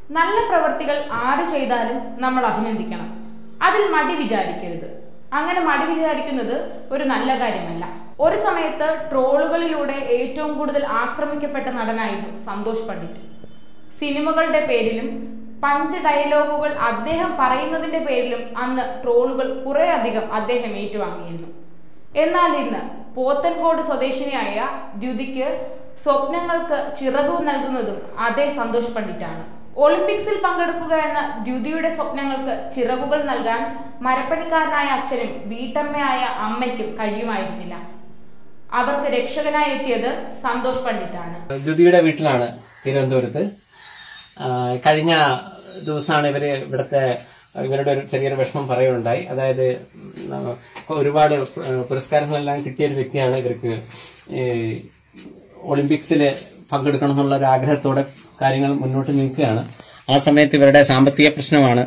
നല്ല പ്രവൃത്തികൾ ആര് ചെയ്താലും നമ്മൾ അഭിനന്ദിക്കണം. അതിൽ മടി വിചാരിക്കരുത്. അങ്ങനെ മടി വിചാരിക്കുന്നത് ഒരു നല്ല കാര്യമല്ല. ഒരു സമയത്ത് ട്രോളുകളിലൂടെ ഏറ്റവും കൂടുതൽ ആക്രമിക്കപ്പെട്ട നടനായിരുന്നു സന്തോഷ് പണ്ഡിറ്റ്. സിനിമകളുടെ പേരിലും പഞ്ച് ഡയലോഗുകൾ അദ്ദേഹം പറയുന്നതിന്റെ പേരിലും അന്ന് ട്രോളുകൾ കുറെ അധികം അദ്ദേഹം ഏറ്റുവാങ്ങിയിരുന്നു. എന്നാൽ ഇന്ന് പോത്തൻകോട് സ്വദേശിനിയായ ദ്യുതിക്ക് സ്വപ്നങ്ങൾക്ക് ചിറകു നൽകുന്നതും അതേ സന്തോഷ് പണ്ഡിറ്റാണ്. ഒളിമ്പിക്സിൽ പങ്കെടുക്കുക എന്ന ദ്യുതിയുടെ സ്വപ്നങ്ങൾക്ക് ചിറകുകൾ നൽകാൻ മരപ്പണിക്കാരനായ അച്ഛനും വീട്ടമ്മയായ അമ്മയ്ക്കും കഴിയുമായിരുന്നില്ല. അവർക്ക് രക്ഷകനായി എത്തിയത് സന്തോഷ് പണ്ഡിറ്റാണ്. ദ്യുതിയുടെ വീട്ടിലാണ് തിരുവനന്തപുരത്ത്. കഴിഞ്ഞ ദിവസമാണ് ഇവരുടെ ഒരു ചെറിയൊരു വിഷമം പറയുകയുണ്ടായി. അതായത് ഒരുപാട് പുരസ്കാരങ്ങളെല്ലാം കിട്ടിയ ഒരു വ്യക്തിയാണ്. ഇവർക്ക് ഒളിമ്പിക്സിൽ പങ്കെടുക്കണം എന്നുള്ള ഒരു ആഗ്രഹത്തോടെ കാര്യങ്ങൾ മുന്നോട്ട് നീക്കുകയാണ്. ആ സമയത്ത് ഇവരുടെ സാമ്പത്തിക പ്രശ്നമാണ്.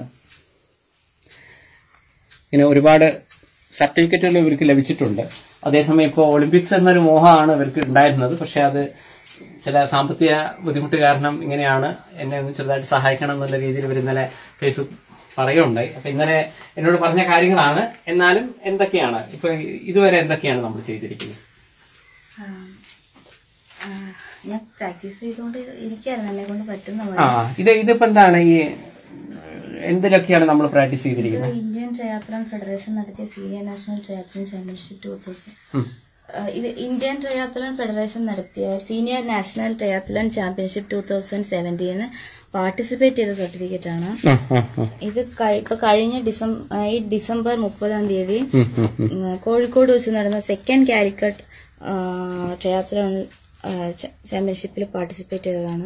ഇങ്ങനെ ഒരുപാട് സർട്ടിഫിക്കറ്റുകൾ ഇവർക്ക് ലഭിച്ചിട്ടുണ്ട്. അതേസമയം ഇപ്പോൾ ഒളിമ്പിക്സ് എന്നൊരു മോഹമാണ് ഇവർക്ക് ഉണ്ടായിരുന്നത്. പക്ഷെ അത് ചില സാമ്പത്തിക ബുദ്ധിമുട്ട് കാരണം ഇങ്ങനെയാണ്, എന്നെ ഒന്ന് ചെറുതായിട്ട് സഹായിക്കണം എന്നുള്ള രീതിയിൽ ഇവർ ഇന്നലെ ഫേസ്ബുക്ക് പറയുകയുണ്ടായി. അപ്പൊ ഇന്നലെ എന്നോട് പറഞ്ഞ കാര്യങ്ങളാണ്. എന്നാലും എന്തൊക്കെയാണ് ഇപ്പൊ ഇതുവരെ എന്തൊക്കെയാണ് നമ്മൾ ചെയ്തിരിക്കുന്നത്? ഞാൻ പ്രാക്ടീസ് ചെയ്തുകൊണ്ട് ഇരിക്കുകയായിരുന്നു, എന്നെ കൊണ്ട് പറ്റുന്ന. ഇതിപ്പോ എന്താണ്, ഈ എന്തിലൊക്കെയാണ് നമ്മൾ പ്രാക്ടീസ് ചെയ്തിരിക്കുന്നത്? ഇന്ത്യൻ ട്രയാത്ലൺ ഫെഡറേഷൻ നടത്തിയ സീനിയർ നാഷണൽ ട്രയാത്ലൺ ചാമ്പ്യൻഷിപ്പ് 2000. ഇത് ഇന്ത്യൻ ട്രയാത്ലൺ ഫെഡറേഷൻ നടത്തിയ senior national triathlon championship 2017 participate ചെയ്ത സർട്ടിഫിക്കറ്റ് ആണ്. ഇത് ഇപ്പൊ കഴിഞ്ഞ ഡിസംബർ 30 കോഴിക്കോട് വെച്ച് നടന്ന സെക്കൻഡ് കാലിക്കറ്റ് ട്രയാത്ലൺ ചാമ്പ്യൻഷിപ്പിൽ പാർട്ടിസിപ്പേറ്റ് ചെയ്തതാണ്.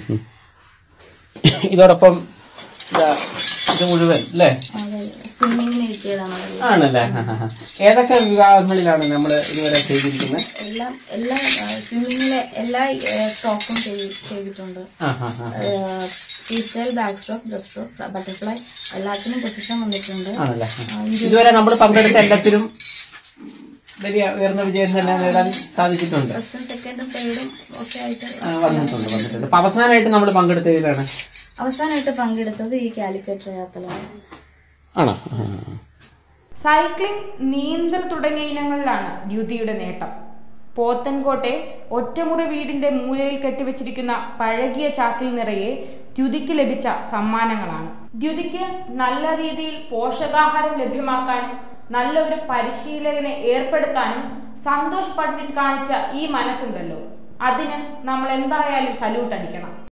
ഇതോടൊപ്പം ഇത് മുഴുവൻ അല്ലേ സ്വിമ്മിങ്ങിന് കിട്ടിയതാണ്. ആണല്ലേ? ഏതൊക്കെ വിഭാഗങ്ങളിലാണ് നമ്മൾ ഇതുവരെ ചെയ്തിരിക്കുന്നത്? എല്ലാ സ്വിമ്മിങ്ങിലെ എല്ലാ സ്ട്രോക്കും ചെയ്തിട്ടുണ്ട്. Free style, back stroke, breast stroke, butterfly എല്ലാത്തിനും പൊസിഷൻ വന്നിട്ടുണ്ട്. ആണല്ലേ? ഇതുവരെ നമ്മൾ പങ്കെടുത്ത എല്ലാത്തിനും വലിയ ഉയർന്ന വിജയം തന്നെ നേടാൻ സാധിച്ചിട്ടുണ്ട്. സെക്കൻഡും തേർഡും ഒക്കെ ആയിട്ട് വന്നിട്ടുണ്ട്. അപ്പൊ അവസാനമായിട്ട് നമ്മൾ പങ്കെടുത്തതിലാണ്? അവസാനമായിട്ട് പങ്കെടുത്തത് ഈ കാലിക്കറ്റ് ട്രയാത്ലൺ ആണോ? സൈക്ലിംഗ്, നീന്തൽ തുടങ്ങിയ ഇനങ്ങളിലാണ് ദ്യുതിയുടെ നേട്ടം. പോത്തൻകോട്ടെ ഒറ്റമുറി വീടിന്റെ മൂലയിൽ കെട്ടിവെച്ചിരിക്കുന്ന പഴകിയ ചാക്കിൽ നിറയെ ദ്യുതിക്ക് ലഭിച്ച സമ്മാനങ്ങളാണ്. ദ്യുതിക്ക് നല്ല രീതിയിൽ പോഷകാഹാരം ലഭ്യമാക്കാനും നല്ലൊരു പരിശീലകനെ ഏർപ്പെടുത്താനും സന്തോഷ് പണ്ഡിറ്റ് കാണിച്ച ഈ മനസ്സുണ്ടല്ലോ, അതിന് നമ്മൾ എന്തായാലും സല്യൂട്ട് അടിക്കണം.